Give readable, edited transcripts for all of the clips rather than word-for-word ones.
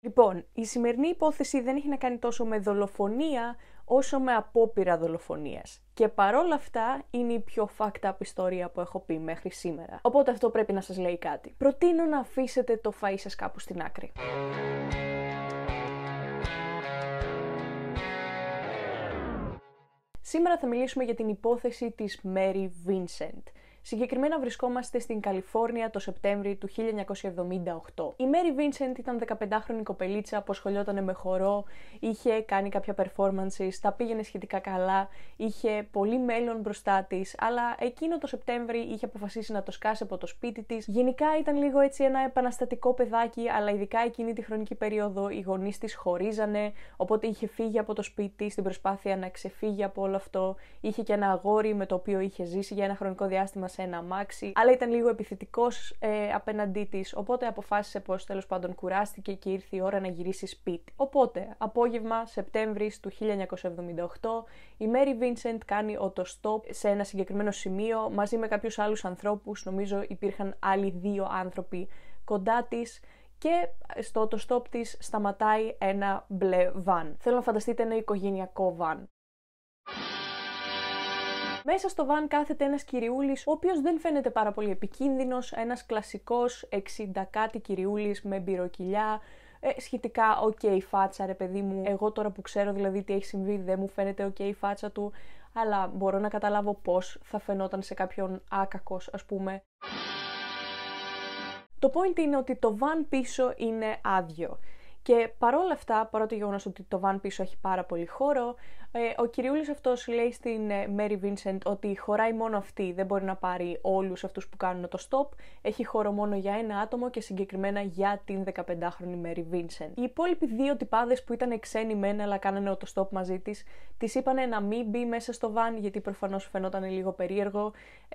Λοιπόν, η σημερινή υπόθεση δεν έχει να κάνει τόσο με δολοφονία όσο με απόπειρα δολοφονίας. Και παρόλα αυτά είναι η πιο fucked up ιστορία που έχω πει μέχρι σήμερα. Οπότε αυτό πρέπει να σας λέει κάτι. Προτείνω να αφήσετε το φαΐ σας κάπου στην άκρη. Σήμερα θα μιλήσουμε για την υπόθεση της Mary Vincent. Συγκεκριμένα βρισκόμαστε στην Καλιφόρνια το Σεπτέμβρη του 1978. Η Mary Vincent ήταν 15χρονη κοπελίτσα που ασχολιόταν με χορό, είχε κάνει κάποια performances, τα πήγαινε σχετικά καλά, είχε πολύ μέλλον μπροστά της, αλλά εκείνο το Σεπτέμβρη είχε αποφασίσει να το σκάσει από το σπίτι της. Γενικά ήταν λίγο έτσι ένα επαναστατικό παιδάκι, αλλά ειδικά εκείνη τη χρονική περίοδο οι γονείς της χωρίζανε, οπότε είχε φύγει από το σπίτι της στην προσπάθεια να ξεφύγει από όλο αυτό. Είχε και ένα αγόρι με το οποίο είχε ζήσει για ένα χρονικό διάστημα σε ένα αμάξι, αλλά ήταν λίγο επιθετικός απέναντί της, οπότε αποφάσισε πως τέλος πάντων κουράστηκε και ήρθε η ώρα να γυρίσει σπίτι. Οπότε, απόγευμα Σεπτέμβρης του 1978, η Mary Vincent κάνει autostop σε ένα συγκεκριμένο σημείο μαζί με κάποιους άλλους ανθρώπους, νομίζω υπήρχαν άλλοι 2 άνθρωποι κοντά της, και στο autostop της σταματάει ένα μπλε βαν. Θέλω να φανταστείτε ένα οικογενειακό βαν. Μέσα στο βαν κάθεται ένας κυριούλης, ο οποίος δεν φαίνεται πάρα πολύ επικίνδυνος, ένας κλασικός 60 κάτι κυριούλης με μπυροκυλιά, σχετικά ok φάτσα ρε παιδί μου. Εγώ τώρα που ξέρω δηλαδή τι έχει συμβεί δεν μου φαίνεται ok η φάτσα του, αλλά μπορώ να καταλάβω πώς θα φαινόταν σε κάποιον άκακος ας πούμε. Το point είναι ότι το βαν πίσω είναι άδειο. Και παρόλα αυτά, παρά το γεγονός ότι το βαν πίσω έχει πάρα πολύ χώρο, ο κυριούλης αυτός λέει στην Mary Vincent ότι χωράει μόνο αυτή, δεν μπορεί να πάρει όλους αυτούς που κάνουν το stop, έχει χώρο μόνο για ένα άτομο και συγκεκριμένα για την 15χρονη Mary Vincent. Οι υπόλοιποι 2 τυπάδες που ήταν ξένοι μεν αλλά κάνανε το stop μαζί της είπανε να μην μπει μέσα στο βαν γιατί προφανώς φαινόταν λίγο περίεργο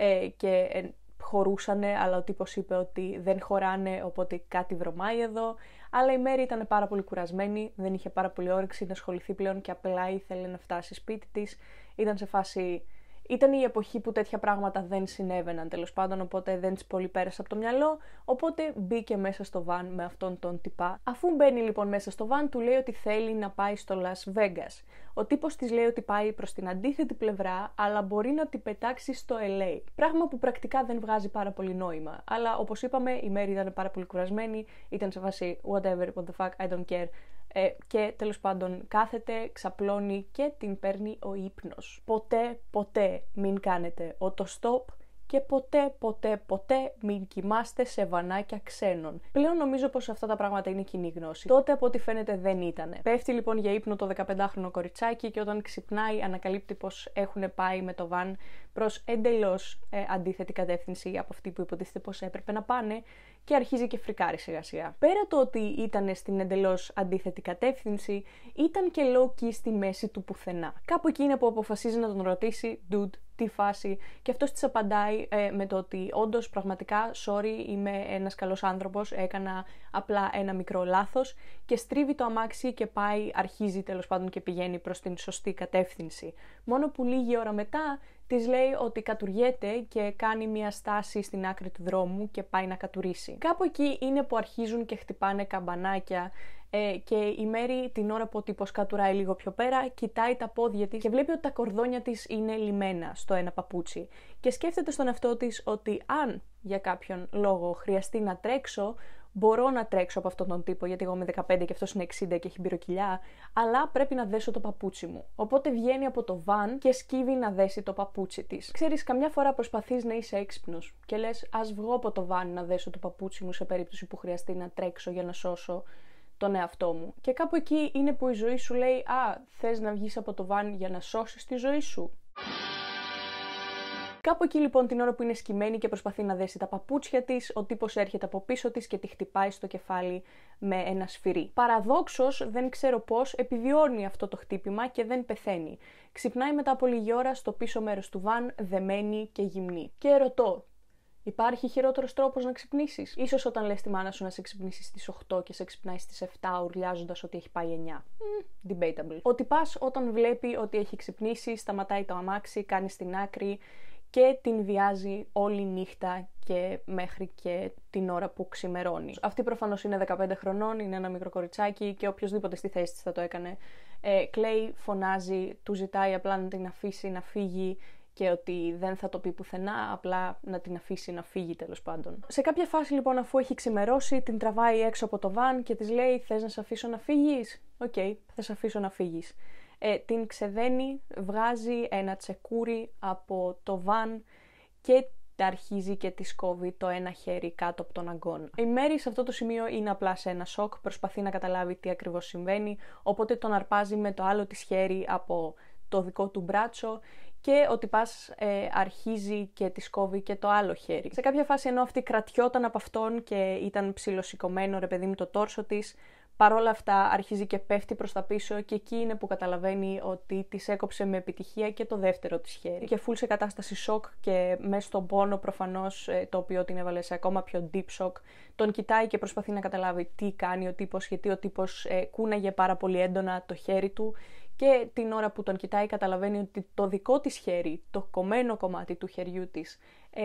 και χωρούσανε, αλλά ο τύπος είπε ότι δεν χωράνε, οπότε κάτι βρωμάει εδώ. Αλλά η Mary ήταν πάρα πολύ κουρασμένη, δεν είχε πάρα πολύ όρεξη να ασχοληθεί πλέον και απλά ήθελε να φτάσει σπίτι της. Ήταν σε φάση... Ήταν η εποχή που τέτοια πράγματα δεν συνέβαιναν τέλος πάντων, οπότε δεν της πολύ πέρασε από το μυαλό, οπότε μπήκε μέσα στο βαν με αυτόν τον τυπά. Αφού μπαίνει λοιπόν μέσα στο βαν, του λέει ότι θέλει να πάει στο Las Vegas. Ο τύπος της λέει ότι πάει προς την αντίθετη πλευρά, αλλά μπορεί να την πετάξει στο LA. Πράγμα που πρακτικά δεν βγάζει πάρα πολύ νόημα. Αλλά όπως είπαμε, η Mary ήταν πάρα πολύ κουρασμένη, ήταν σε φάση whatever, what the fuck, I don't care. Και τέλος πάντων κάθεται, ξαπλώνει και την παίρνει ο ύπνος. Ποτέ μην κάνετε autostop και ποτέ μην κοιμάστε σε βανάκια ξένων. Πλέον νομίζω πως αυτά τα πράγματα είναι κοινή γνώση. Τότε από ό,τι φαίνεται δεν ήτανε. Πέφτει λοιπόν για ύπνο το 15χρονο κοριτσάκι και όταν ξυπνάει ανακαλύπτει πως έχουν πάει με το βαν προς εντελώς αντίθετη κατεύθυνση από αυτή που υποτίθεται πως έπρεπε να πάνε και αρχίζει και φρικάρει σιγά σιγά. Πέρα το ότι ήταν στην εντελώς αντίθετη κατεύθυνση, ήταν και low-key στη μέση του πουθενά. Κάπου εκεί είναι που αποφασίζει να τον ρωτήσει «Dude, τι φάση?» και αυτός της απαντάει με το ότι όντως πραγματικά sorry, είμαι ένας καλός άνθρωπος, έκανα απλά ένα μικρό λάθος, και στρίβει το αμάξι και αρχίζει τέλος πάντων και πηγαίνει προς την σωστή κατεύθυνση. Μόνο που λίγη ώρα μετά της λέει ότι κατουριέται και κάνει μια στάση στην άκρη του δρόμου και πάει να κατουρίσει. Κάπου εκεί είναι που αρχίζουν και χτυπάνε καμπανάκια και η Mary την ώρα που ο τύπος κατουράει λίγο πιο πέρα κοιτάει τα πόδια της και βλέπει ότι τα κορδόνια της είναι λυμμένα στο ένα παπούτσι και σκέφτεται στον εαυτό της ότι αν για κάποιον λόγο χρειαστεί να τρέξω, μπορώ να τρέξω από αυτόν τον τύπο, γιατί εγώ είμαι 15 και αυτός είναι 60 και έχει μπυροκυλιά, αλλά πρέπει να δέσω το παπούτσι μου. Οπότε βγαίνει από το βαν και σκύβει να δέσει το παπούτσι της. Ξέρεις, καμιά φορά προσπαθείς να είσαι έξυπνος και λες, ας βγω από το βαν να δέσω το παπούτσι μου σε περίπτωση που χρειαστεί να τρέξω για να σώσω τον εαυτό μου. Και κάπου εκεί είναι που η ζωή σου λέει, α, θες να βγεις από το βαν για να σώσεις τη ζωή σου? Κάπου εκεί λοιπόν την ώρα που είναι σκυμμένη και προσπαθεί να δέσει τα παπούτσια της, ο τύπος έρχεται από πίσω της και τη χτυπάει στο κεφάλι με ένα σφυρί. Παραδόξως, δεν ξέρω πώς, επιβιώνει αυτό το χτύπημα και δεν πεθαίνει. Ξυπνάει μετά από λίγη ώρα στο πίσω μέρος του βαν, δεμένη και γυμνή. Και ρωτώ, υπάρχει χειρότερος τρόπος να ξυπνήσεις? Ίσως όταν λες τη μάνα σου να σε ξυπνήσει στις 8 και σε ξυπνάει στις 7 ουρλιάζοντας ότι έχει πάει 9. Debatable. Ο τυπάς όταν βλέπει ότι έχει ξυπνήσει, σταματάει το αμάξι, κάνει στην άκρη και την βιάζει όλη νύχτα και μέχρι και την ώρα που ξημερώνει. Αυτή προφανώς είναι 15 χρονών, είναι ένα μικρό κοριτσάκι και οποιοδήποτε στη θέση της θα το έκανε. Κλαίει, φωνάζει, του ζητάει απλά να την αφήσει να φύγει και ότι δεν θα το πει πουθενά, απλά να την αφήσει να φύγει τέλος πάντων. Σε κάποια φάση λοιπόν, αφού έχει ξημερώσει, την τραβάει έξω από το βαν και της λέει «Θες να σε αφήσω να φύγεις?» «Οκ, θα σε αφήσω να φύγεις». Την ξεδένει, βγάζει ένα τσεκούρι από το βαν και αρχίζει και τη κόβει το ένα χέρι κάτω από τον αγκώνα. Η Μέρι σε αυτό το σημείο είναι απλά σε ένα σοκ, προσπαθεί να καταλάβει τι ακριβώς συμβαίνει, οπότε τον αρπάζει με το άλλο της χέρι από το δικό του μπράτσο και ο τυπάς αρχίζει και της κόβει και το άλλο χέρι. Σε κάποια φάση, ενώ αυτή κρατιόταν από αυτόν και ήταν ψιλοσηκωμένο ρε παιδί με το τόρσο της, παρόλα αυτά αρχίζει και πέφτει προς τα πίσω και εκεί είναι που καταλαβαίνει ότι της έκοψε με επιτυχία και το δεύτερο της χέρι. Και φουλ σε κατάσταση σοκ και μέσα στον πόνο προφανώς, το οποίο την έβαλε σε ακόμα πιο deep shock, τον κοιτάει και προσπαθεί να καταλάβει τι κάνει ο τύπος, γιατί ο τύπος κούναγε πάρα πολύ έντονα το χέρι του και την ώρα που τον κοιτάει καταλαβαίνει ότι το δικό της χέρι, το κομμένο κομμάτι του χεριού της,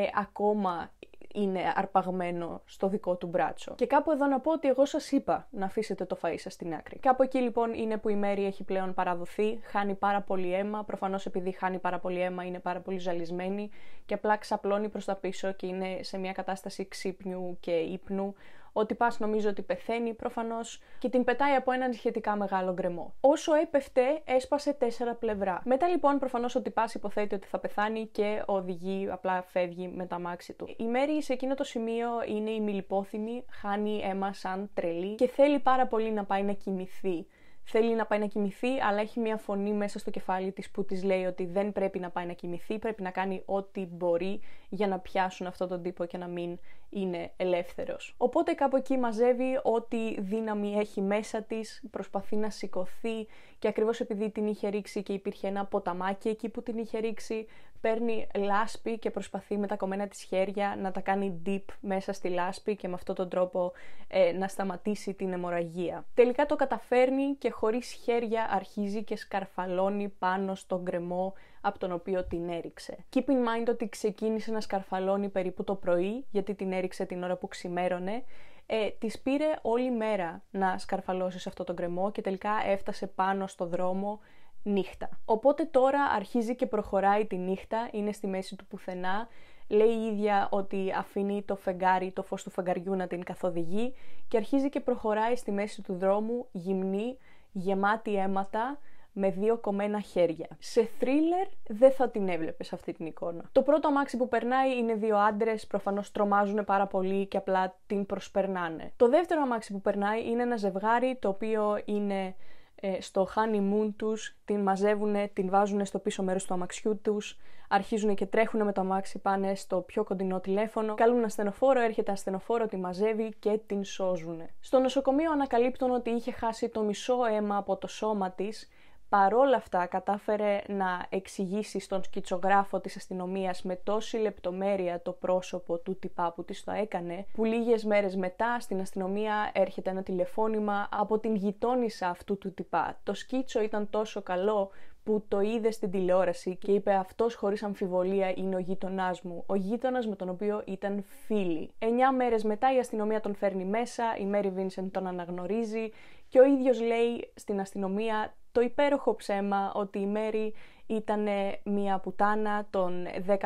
ακόμα είναι αρπαγμένο στο δικό του μπράτσο. Και κάπου εδώ να πω ότι εγώ σας είπα να αφήσετε το φαΐ σας στην άκρη. Κάπου εκεί λοιπόν είναι που η Μέρι έχει πλέον παραδοθεί, χάνει πάρα πολύ αίμα, προφανώς επειδή χάνει πάρα πολύ αίμα είναι πάρα πολύ ζαλισμένη και απλά ξαπλώνει προς τα πίσω και είναι σε μια κατάσταση ξύπνιου και ύπνου. Ο τυπάς νομίζω ότι πεθαίνει προφανώς και την πετάει από έναν σχετικά μεγάλο γκρεμό. Όσο έπεφτε, έσπασε 4 πλευρά. Μετά λοιπόν προφανώς ο τυπάς υποθέτει ότι θα πεθάνει και οδηγεί, απλά φεύγει με το αμάξι του. Η Μέρι σε εκείνο το σημείο είναι ημιλιπόθυμη, χάνει αίμα σαν τρελή και θέλει πάρα πολύ να πάει να κοιμηθεί. Θέλει να πάει να κοιμηθεί, αλλά έχει μια φωνή μέσα στο κεφάλι της που της λέει ότι δεν πρέπει να πάει να κοιμηθεί, πρέπει να κάνει ό,τι μπορεί για να πιάσουν αυτόν τον τύπο και να μην είναι ελεύθερος. Οπότε κάπου εκεί μαζεύει ό,τι δύναμη έχει μέσα της, προσπαθεί να σηκωθεί και ακριβώς επειδή την είχε ρίξει και υπήρχε ένα ποταμάκι εκεί που την είχε ρίξει, παίρνει λάσπη και προσπαθεί με τα κομμένα της χέρια να τα κάνει dip μέσα στη λάσπη και με αυτόν τον τρόπο να σταματήσει την αιμορραγία. Τελικά το καταφέρνει και χωρίς χέρια αρχίζει και σκαρφαλώνει πάνω στον γκρεμό από τον οποίο την έριξε. Keep in mind ότι ξεκίνησε να σκαρφαλώνει περίπου το πρωί, γιατί την έριξε την ώρα που ξημέρωνε. Της πήρε όλη μέρα να σκαρφαλώσει σε αυτό το γκρεμό και τελικά έφτασε πάνω στο δρόμο νύχτα. Οπότε τώρα αρχίζει και προχωράει τη νύχτα, είναι στη μέση του πουθενά, λέει η ίδια ότι αφήνει το φεγγάρι, το φως του φεγγαριού να την καθοδηγεί και αρχίζει και προχωράει στη μέση του δρόμου, γυμνή, γεμάτη αίματα, με 2 κομμένα χέρια. Σε θρίλερ δεν θα την έβλεπες αυτή την εικόνα. Το πρώτο αμάξι που περνάει είναι 2 άντρες, προφανώς τρομάζουν πάρα πολύ και απλά την προσπερνάνε. Το δεύτερο αμάξι που περνάει είναι ένα ζευγάρι το οποίο είναι στο honeymoon τους, την μαζεύουνε, την βάζουν στο πίσω μέρος του αμαξιού τους, αρχίζουν και τρέχουν με το αμάξι, πάνε στο πιο κοντινό τηλέφωνο, καλούν ασθενοφόρο, έρχεται ασθενοφόρο, τη μαζεύει και την σώζουν. Στο νοσοκομείο ανακαλύπτουν ότι είχε χάσει το μισό αίμα από το σώμα της. Παρόλα αυτά κατάφερε να εξηγήσει στον σκητσογράφο της αστυνομίας με τόση λεπτομέρεια το πρόσωπο του τυπά που της το έκανε, που λίγες μέρες μετά στην αστυνομία έρχεται ένα τηλεφώνημα από την γειτόνισσα αυτού του τυπά. Το σκίτσο ήταν τόσο καλό που το είδε στην τηλεόραση και είπε αυτός χωρίς αμφιβολία είναι ο γείτονάς μου, ο γείτονας με τον οποίο ήταν φίλοι. 9 μέρες μετά η αστυνομία τον φέρνει μέσα, η Μέρι Βίνσεντ τον αναγνωρίζει και ο ίδιος λέει στην αστυνομία το υπέροχο ψέμα ότι η Μέρι ήταν μια πουτάνα των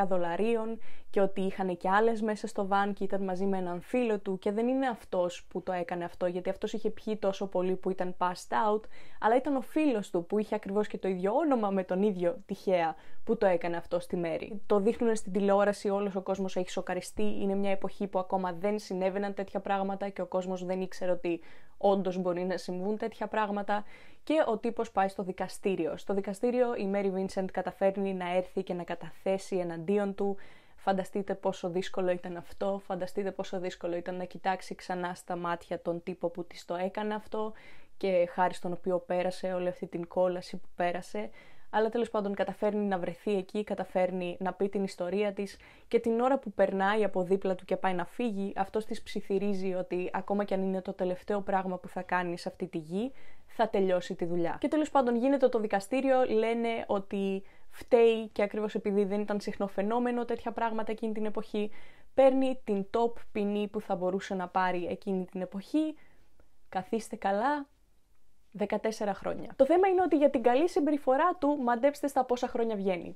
$10 και ότι είχαν και άλλες μέσα στο βαν και ήταν μαζί με έναν φίλο του και δεν είναι αυτός που το έκανε αυτό, γιατί αυτός είχε πιει τόσο πολύ που ήταν passed out, αλλά ήταν ο φίλος του που είχε ακριβώς και το ίδιο όνομα με τον ίδιο τυχαία που το έκανε αυτό στη Μέρι. Το δείχνουν στην τηλεόραση, όλος ο κόσμος έχει σοκαριστεί, είναι μια εποχή που ακόμα δεν συνέβαιναν τέτοια πράγματα και ο κόσμος δεν ήξερε ότι όντως μπορεί να συμβούν τέτοια πράγματα και ο τύπος πάει στο δικαστήριο. Στο δικαστήριο η Μέρι Βίνσεντ καταφέρνει να έρθει και να καταθέσει εναντίον του. Φανταστείτε πόσο δύσκολο ήταν αυτό, φανταστείτε πόσο δύσκολο ήταν να κοιτάξει ξανά στα μάτια τον τύπο που της το έκανε αυτό και χάρη στον οποίο πέρασε όλη αυτή την κόλαση που πέρασε. Αλλά τέλος πάντων καταφέρνει να βρεθεί εκεί, καταφέρνει να πει την ιστορία της και την ώρα που περνάει από δίπλα του και πάει να φύγει, αυτός της ψιθυρίζει ότι ακόμα κι αν είναι το τελευταίο πράγμα που θα κάνει σε αυτή τη γη, θα τελειώσει τη δουλειά. Και τέλος πάντων γίνεται το δικαστήριο, λένε ότι φταίει και ακριβώς επειδή δεν ήταν συχνό φαινόμενο τέτοια πράγματα εκείνη την εποχή, παίρνει την top ποινή που θα μπορούσε να πάρει εκείνη την εποχή. Καθίστε καλά, 14 χρόνια. Το θέμα είναι ότι για την καλή συμπεριφορά του, μαντέψτε στα πόσα χρόνια βγαίνει.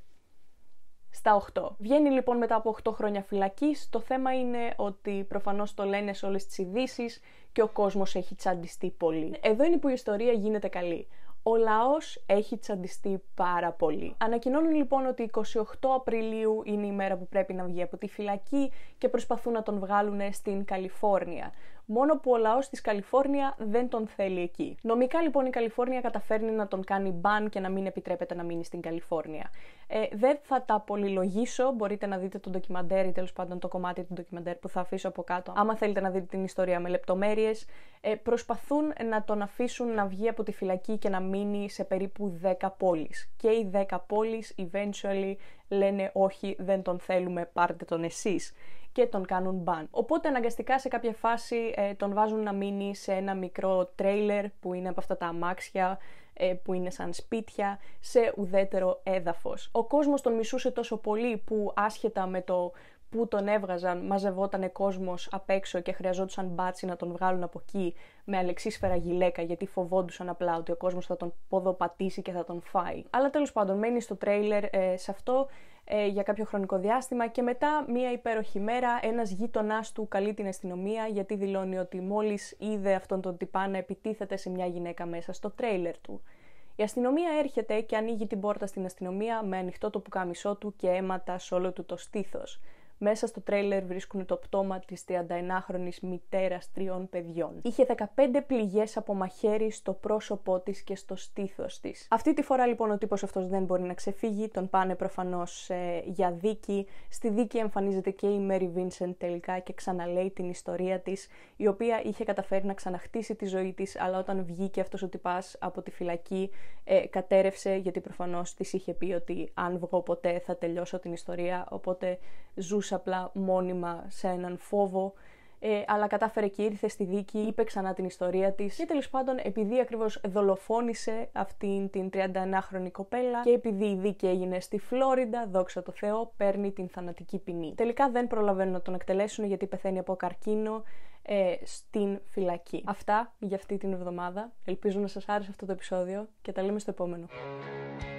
Στα 8. Βγαίνει λοιπόν μετά από 8 χρόνια φυλακής. Το θέμα είναι ότι προφανώς το λένε σε όλες τις ειδήσεις και ο κόσμος έχει τσαντιστεί πολύ. Εδώ είναι που η ιστορία γίνεται καλή. Ο λαός έχει τσαντιστεί πάρα πολύ. Ανακοινώνουν λοιπόν ότι 28 Απριλίου είναι η μέρα που πρέπει να βγει από τη φυλακή και προσπαθούν να τον βγάλουν στην Καλιφόρνια. Μόνο που ο λαός της Καλιφόρνια δεν τον θέλει εκεί. Νομικά λοιπόν η Καλιφόρνια καταφέρνει να τον κάνει μπαν και να μην επιτρέπεται να μείνει στην Καλιφόρνια. Δεν θα τα πολυλογήσω, μπορείτε να δείτε το ντοκιμαντέρ ή τέλος πάντων το κομμάτι του ντοκιμαντέρ που θα αφήσω από κάτω. Άμα θέλετε να δείτε την ιστορία με λεπτομέρειες, προσπαθούν να τον αφήσουν να βγει από τη φυλακή και να μείνει σε περίπου 10 πόλεις. Και οι 10 πόλεις eventually λένε όχι, δεν τον θέλουμε, πάρτε τον εσείς. Και τον κάνουν μπαν. Οπότε αναγκαστικά σε κάποια φάση τον βάζουν να μείνει σε ένα μικρό τρέιλερ που είναι από αυτά τα αμάξια που είναι σαν σπίτια, σε ουδέτερο έδαφος. Ο κόσμος τον μισούσε τόσο πολύ που άσχετα με το που τον έβγαζαν, μαζευόταν κόσμος απ' έξω και χρειαζόντουσαν μπάτσι να τον βγάλουν από εκεί με αλεξίσφαιρα γυλαίκα, γιατί φοβόντουσαν απλά ότι ο κόσμος θα τον ποδοπατήσει και θα τον φάει. Αλλά τέλος πάντων μένει στο τρέιλερ σε αυτό για κάποιο χρονικό διάστημα και μετά μία υπέροχη μέρα ένας γείτονάς του καλεί την αστυνομία γιατί δηλώνει ότι μόλις είδε αυτόν τον τυπά να επιτίθεται σε μια γυναίκα μέσα στο τρέιλερ του. Η αστυνομία έρχεται και ανοίγει την πόρτα στην αστυνομία με ανοιχτό το πουκάμισό του και αίματα σε όλο του το στήθος. Μέσα στο τρέιλερ βρίσκουν το πτώμα της 31χρονης μητέρας 3 παιδιών. Είχε 15 πληγές από μαχαίρι στο πρόσωπό της και στο στήθος της. Αυτή τη φορά λοιπόν ο τύπος αυτός δεν μπορεί να ξεφύγει, τον πάνε προφανώς για δίκη. Στη δίκη εμφανίζεται και η Mary Vincent τελικά και ξαναλέει την ιστορία της, η οποία είχε καταφέρει να ξαναχτίσει τη ζωή της, αλλά όταν βγήκε αυτός ο τυπάς από τη φυλακή κατέρευσε, γιατί προφανώς της είχε πει ότι αν βγω ποτέ θα τελειώσω την ιστορία, οπότε ζούσε απλά μόνιμα σε έναν φόβο, αλλά κατάφερε και ήρθε στη δίκη, είπε ξανά την ιστορία της και τέλος πάντων επειδή ακριβώς δολοφόνησε αυτήν την 31χρονη κοπέλα και επειδή η δίκη έγινε στη Φλόριντα, δόξα τω Θεώ, παίρνει την θανατική ποινή. Τελικά δεν προλαβαίνουν να τον εκτελέσουν γιατί πεθαίνει από καρκίνο στην φυλακή. Αυτά για αυτή την εβδομάδα. Ελπίζω να σας άρεσε αυτό το επεισόδιο και τα λέμε στο επόμενο.